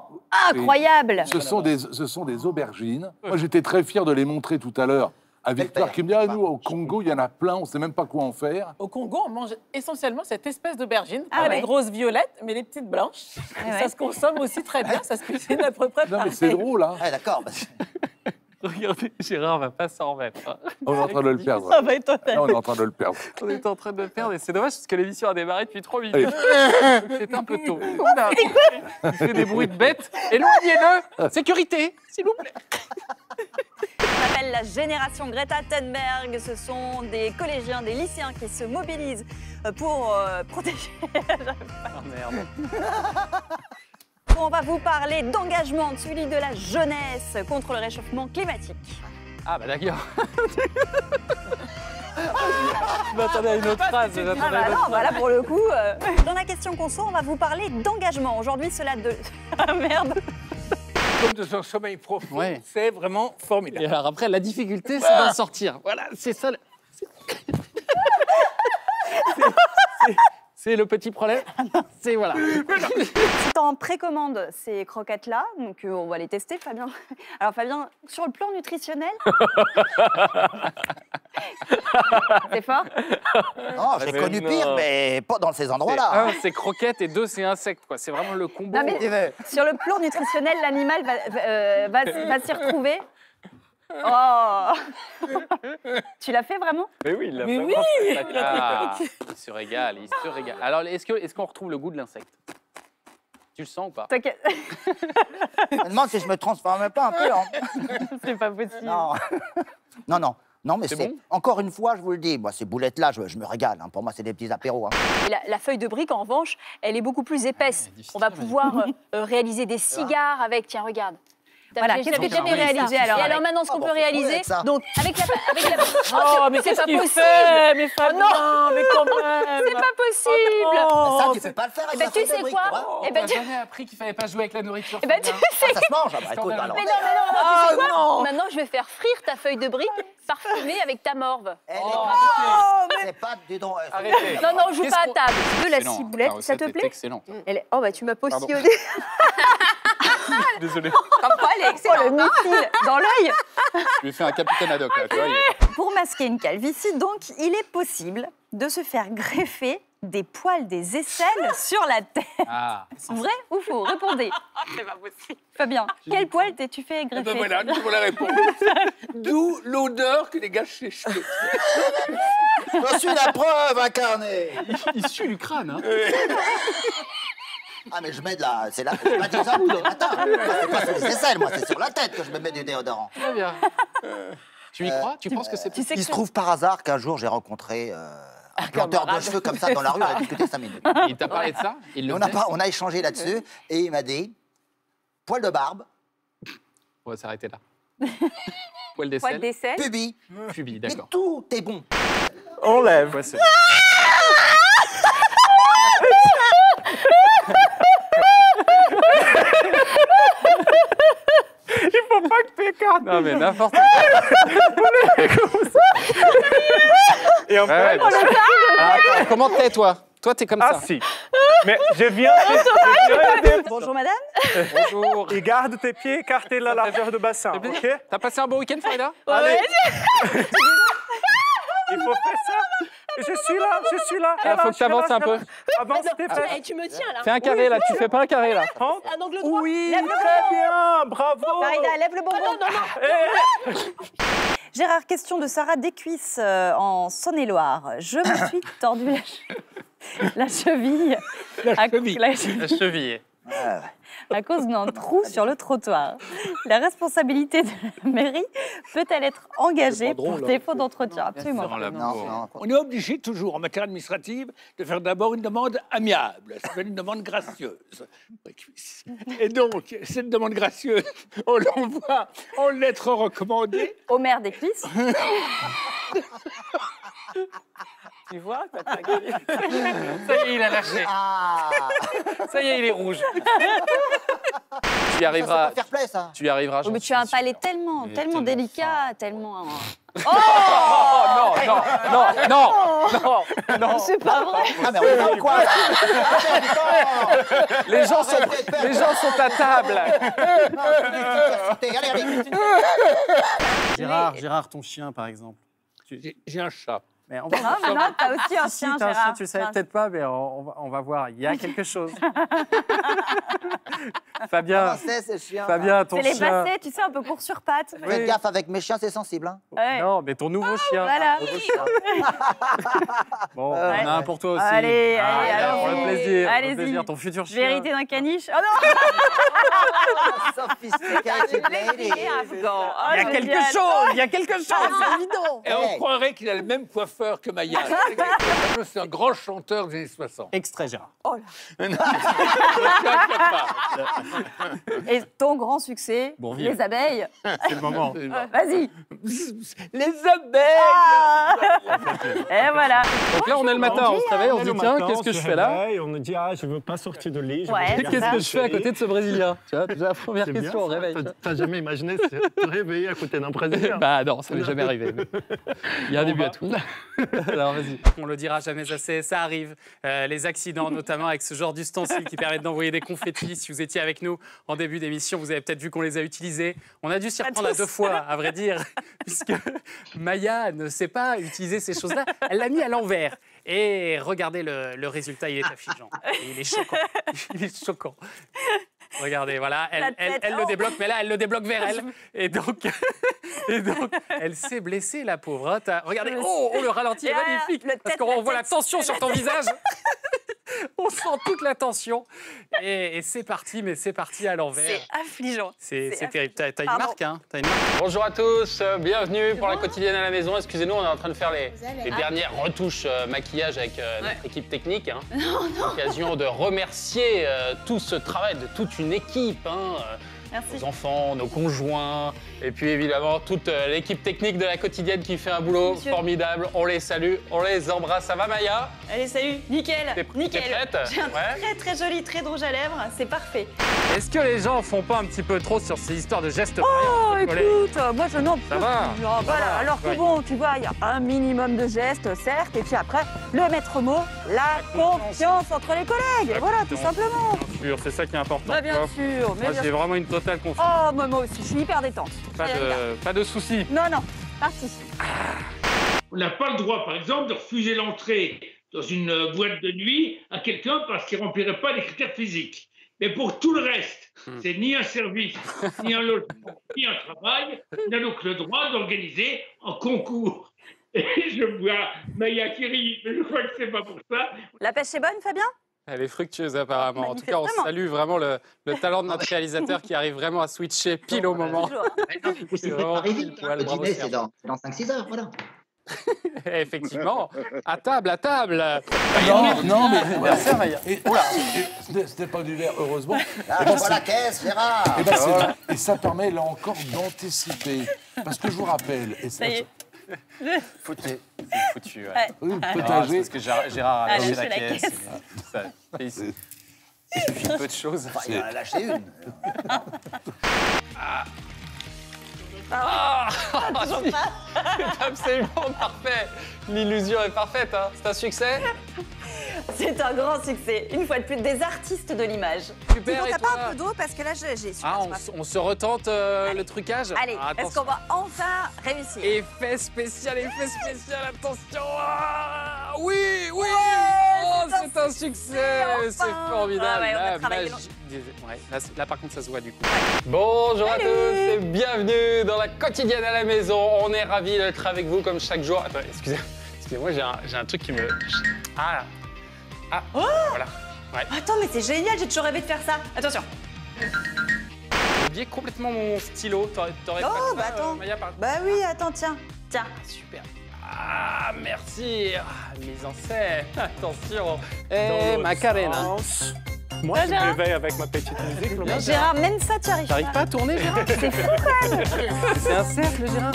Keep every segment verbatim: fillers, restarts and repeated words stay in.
Incroyable. Ce sont des, ce sont des aubergines. Moi, j'étais très fier de les montrer tout à l'heure à Victoire qui me dit ah, nous, au Congo, il y en a plein, on ne sait même pas quoi en faire. Au Congo, on mange essentiellement cette espèce d'aubergine, Ah pas ouais. les grosses violettes, mais les petites blanches. Ah Et ouais. Ça se consomme aussi très bien, ça se cuisine à peu près Non, mais pareil. c'est drôle, hein. Ah, d'accord. Regardez, Gérard va pas s'en remettre. hein. On est en train de le perdre. Ça va être total. Là, on est en train de le perdre. On est en train de le perdre et c'est dommage parce que l'émission a démarré depuis trois minutes. C'est un peu tôt. On a... Il fait des bruits de bêtes. Éloignez-le. Sécurité, s'il vous plaît. On appelle la génération Greta Thunberg. Ce sont des collégiens, des lycéens qui se mobilisent pour euh, protéger. Oh merde. On va vous parler d'engagement, de celui de la jeunesse contre le réchauffement climatique. Ah bah d'accord. Je m'attendais à une autre phrase. je Ah m'attendais à bah une non, autre voilà pour le coup. euh, Dans la question conso, on va vous parler d'engagement. Aujourd'hui, cela de... Ah merde. Comme de son sommeil profond, Ouais. c'est vraiment phrase. formidable. Et alors après, la difficulté, c'est d'en sortir. Voilà, c'est ça. le- C'est- c'est- C'est le petit problème. C'est voilà. C'est en précommande ces croquettes-là, donc euh, on va les tester, Fabien. Alors Fabien, sur le plan nutritionnel, c'est fort. Non, j'ai mais connu non. pire, mais pas dans ces C'est endroits-là. un, hein. c'est croquettes et deux, c'est insectes. Quoi. C'est vraiment le combo. Non, mais sur le plan nutritionnel, l'animal va, va, euh, va, va s'y retrouver. Oh. Tu l'as fait vraiment? Mais oui, il l'a Mais vraiment oui, fait. Ah, il se régale, il se régale. Alors, est-ce que, est-ce qu'on retrouve le goût de l'insecte? Tu le sens ou pas? T'inquiète, Je me demande si je me transformais pas un peu en... c'est pas possible. Non, non, non. Non, mais C'est c'est... bon Encore une fois, je vous le dis, moi, ces boulettes-là, je, je me régale. hein. Pour moi, c'est des petits apéros. hein. Et la, la feuille de brique, en revanche, elle est beaucoup plus épaisse. difficile, On va mais- pouvoir euh, euh, réaliser des cigares avec. Tiens, regarde. Voilà, J'ai- qu'est-ce que j'ai tu as pu fait ça. réaliser alors Et avec alors maintenant, ce Ah qu'on bon, peut faut réaliser, trouver avec ça. donc avec la, avec la, Oh, mais c'est qu'est-ce pas qu'il possible. fait? Mais Fabien, non. mais quand même. C'est pas possible. Oh, ça, tu peux pas le faire avec Eh ben, la tu feuille de sais brique, quoi tu vois. Eh On ben, t'a tu- jamais appris qu'il fallait pas jouer avec la nourriture. eh ben, tu Fabien. sais. Ah, ça se mange. Ah, bah, écoute, Scandale. alors... Mais non, mais non, non, tu sais Oh, quoi non. Maintenant, je vais faire frire ta feuille de brique parfumée avec ta morve. Elle est Oh, pas... C'est pas du don... Arrêtez. Non, non, on joue Qu'est-ce pas à qu'on- table. De la Excellent. ciboulette, La ça te recette est plaît excellent. Elle est- Oh, bah tu m'as Pardon. postillonné. Désolé. Comme quoi, elle est Oh, excellente. le missile dans l'œil. Je lui ai fait un capitaine ad hoc. Là, tu vois, il est- Pour masquer une calvitie, donc, il est possible de se faire greffer des poils des aisselles sur la tête. Ah. Vrai ou faux? Répondez. C'est pas possible. Fabien, quel poil t'es-tu fait Eh greffer? ben voilà, nous avons la réponse. D'où l'odeur que dégagent ces cheveux. Je suis la preuve incarnée. Il sue du crâne. Hein. Ah, mais je mets de la... C'est là... C'est pas des hommes tous les matins. C'est pas sur les aisselles, moi. C'est sur la tête que je me mets du déodorant. Très bien. Tu y crois? Tu penses que c'est Tu sais que Il se c'est- trouve par hasard qu'un jour, j'ai rencontré euh, un planteur de cheveux comme ça dans la rue. On a discuté cinq minutes. Il t'a parlé de ça? Il Et le on, a faisait pas, on a échangé là-dessus et il m'a dit poil de barbe, On va s'arrêter là. Poil d'aisselle. Poil d'essai. pubis, Pubis, mais d'accord. tout est bon. On lève. Ouais, c'est- Il faut pas que tu écartes. Non, mais n'importe quoi. Et en Ouais, ouais, fait, bien sûr. Alors, attends, comment t'es, toi? Toi, t'es comme ah ça. si. Mais je viens, je viens aider. Bonjour madame. Bonjour. Et garde tes pieds écartés de la largeur de bassin, Ça fait plaisir. ok? T'as passé un bon week-end, Farida? Allez. Il faut faire ça. Je suis là, je suis là. Il faut que tu avances un peu. Avance tes fesses. Eh, tu me tiens là. Fais un carré, là. Tu fais pas un carré, là. Rentre. Un angle droit. Oui, Lève le très bien, bravo. Farida, lève le bonbon. Eh, Gérard, question de Sarah Descuisses euh, en Saône-et-Loire. Je me suis tordu la, che- la cheville. La cheville. La, La cheville. à cause d'un trou sur le trottoir. La responsabilité de la mairie peut-elle être engagée pour défaut d'entretien? Absolument. Dans la Non, peau. non, On est obligé toujours, en matière administrative, de faire d'abord une demande amiable, ça s'appelle une demande gracieuse. Et donc, cette demande gracieuse, on l'envoie en lettre recommandée. Au maire des cuisses. Tu vois, t'as pas gagné. Ça y est, il a lâché. Ah, Ça y est, il est rouge. Tu y ça, arriveras. c'est pas fair play, ça. Tu y arriveras. Oh, j'en mais tu suis as un sûr. palais tellement, Il est tellement tellement délicat, tellement Oh non, non, non, non, non, non. C'est pas vrai. Ah, mais on est dans quoi là? Les gens sont, les gens sont à table. Allez, allez. Gérard, Gérard, ton chien, par exemple. J'ai j'ai un chat. Mais on va... Non, mais non, t'as aussi un Si, chien, t'as un chien, Gérard. tu le savais Enfin, peut-être pas, mais on, on va, on va voir. Il y a quelque chose. Fabien, C'est ces chiens. Fabien, ton C'est les chien. bassets, tu sais, un peu court sur pattes. Oui. Faites gaffe avec mes chiens, c'est sensible. Hein. Ouais. Non, mais ton nouveau chien. Voilà. Nouveau chien. Bon, Ouais. on a un pour toi aussi. Allez, Ah, allez, alors, pour le allez-y. plaisir, pour le Allez-y. plaisir, ton futur chien. Vérité d'un caniche. Oh non. Sophisticated lady. Afghan. Oh, Il y a génial. quelque chose, il y a quelque chose, c'est évident. Et on Hey. croirait qu'il a le même coiffeur que Maya. C'est un grand chanteur des années soixante. Extrait, Gérard. Et ton grand succès, Bourvil. les abeilles. C'est le moment. Vas-y. Les abeilles. Ah. Et voilà. Donc là, on est le matin, on se réveille, on se est le dit tiens, matin, qu'est-ce on que se je fais là? réveille, On nous dit, ah, je veux pas sortir de lit. je veux Ouais, regarder c'est Qu'est-ce ça. que je fais à côté de ce Brésilien? Tu vois, déjà, première C'est bien question au ça. réveil. T'as- T'as jamais imaginé te réveiller à côté d'un Brésilien? Bah non, ça m'est jamais arrivé. mais Il y a un On début va- à tout. Alors vas-y. On le dira jamais assez, ça arrive. Euh, les accidents, notamment avec ce genre d'ustensiles qui permettent d'envoyer des confettis. Si vous étiez avec nous en début d'émission, vous avez peut-être vu qu'on les a utilisés. On a dû s'y reprendre à deux fois, à vrai dire, puisque Maya ne sait pas utiliser ces choses-là. Elle l'a mis à l'envers. Et regardez le, le résultat, il est affligeant. Et il est choquant. Il est choquant. Regardez, voilà, elle, La elle, tête, elle oh. le débloque, mais là, elle le débloque vers elle. Et donc, et donc elle s'est blessée, la pauvre. hein. T'as- Regardez, Je me oh, oh, le ralenti est Et là, magnifique. le Parce tête, qu'on la voit la tête. tension sur ton visage. On sent toute la tension. Et, et c'est parti, mais c'est parti à l'envers. C'est affligeant. C'est c'est c'est terrible. T'as t'as une Pardon. marque, hein T'as une marque. Bonjour à tous, euh, bienvenue pour la quotidienne à la maison. Excusez-nous, on est en train de faire les, les dernières retouches euh, maquillage avec euh, notre équipe technique. Hein. L'occasion de remercier euh, tout ce travail de toute une équipe. Hein, euh, Merci. nos enfants, nos conjoints, et puis évidemment toute euh, l'équipe technique de la quotidienne qui fait un boulot Monsieur. formidable. On les salue, on les embrasse. Ça va Maya? Allez, salut. Nickel. T'es- Nickel. t'es prête? J'ai un Ouais. très très joli trait de rouge à lèvres. C'est parfait. Est-ce que les gens font pas un petit peu trop sur ces histoires de gestes Oh, barrières, collés écoute, euh, moi je n'en peux Ça va. plus. Oh, voilà. va. Alors que Ouais. bon, tu vois, il y a un minimum de gestes, certes, et puis après, le maître mot, la confiance entre les collègues. Voilà, tout confiance. simplement. Bien sûr, c'est ça qui est important. Bah, tu bien vois. sûr. Mais Moi, bien j'ai sûr. vraiment une totale confiance. Oh, moi, moi aussi, je suis hyper détente. Pas Allez, regarde. de, pas de soucis. Non, non, parti. On n'a pas le droit, par exemple, de refuser l'entrée dans une euh, boîte de nuit à quelqu'un parce qu'il ne remplirait pas les critères physiques. Mais pour tout le reste, c'est ni un service, ni un logement, ni un travail. On a donc le droit d'organiser un concours. Et je vois Maya qui rit, mais je crois que c'est pas pour ça. La pêche est bonne, Fabien? Elle est fructueuse apparemment. En tout cas, on Manifestement. salue vraiment le, le talent de notre réalisateur qui arrive vraiment à switcher pile au moment. Toujours. C'est vraiment pas pile vite. poil, Le bravo, dîner, Serge. c'est dans, c'est dans cinq six heures, voilà. Effectivement, à table, à table. Non, non, mais. Anniversaire, Maya. Et, oula, et c'était- c'était pas du verre, heureusement. Là, Eh je ben, vois c'est- la caisse, Gérard. eh ben, c'est vrai. Et ça permet là encore d'anticiper. Parce que je vous rappelle, et ça, Ça y est. Foutu. Foutu, ouais. Ouais. oui, le Ah, c'est potager, parce que Gérard, Gérard a Ah, lâché lâché la la caisse. caisse. Ça, il suffit peu de choses. Enfin, il en a lâché une. Ah, c'est absolument parfait. L'illusion est parfaite. Hein. C'est un succès. C'est un grand succès. Une fois de plus, des artistes de l'image. Super, et T'as toi pas un peu d'eau parce que là, j'ai j'ai super Ah, on, soif. s- on se retente euh, le trucage. Allez, Ah, est-ce attention. qu'on va enfin réussir? Effet spécial, effet spécial, attention. Ah, oui, oui. Oh, c'est c'est un succès. enfin. C'est formidable. Ah ouais, on a La travaillé magie des- ouais, là, c- là, par contre, ça se voit du coup. Bonjour à tous et bienvenue dans la quotidienne à la maison. On est ravis d'être avec vous comme chaque jour. Attends, excusez, excusez-moi, j'ai un, j'ai un truc qui me. Ah, ah, voilà. Attends, mais c'est génial, j'ai toujours rêvé de faire ça. Attention. J'ai oublié complètement mon stylo. T'aurais t'aurais Oh, pas bah ça, attends. euh, Maya, par- Bah oui, attends, tiens. Tiens. Super. Ah, merci. Ah, mise en scène. Attention. Eh, Macarena. Moi, Ça, je Gérard me réveille avec ma petite musique. le matin. Gérard, même ça, tu arrives T'arrives pas à tourner, Gérard? C'est fou, quoi. C'est un cercle, Gérard.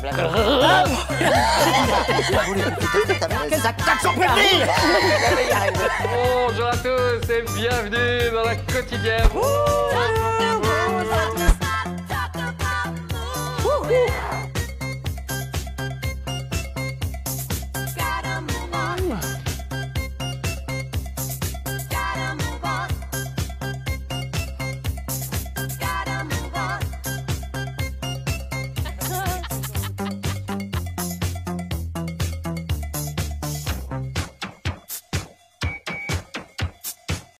Bonjour à tous et bienvenue dans la quotidienne.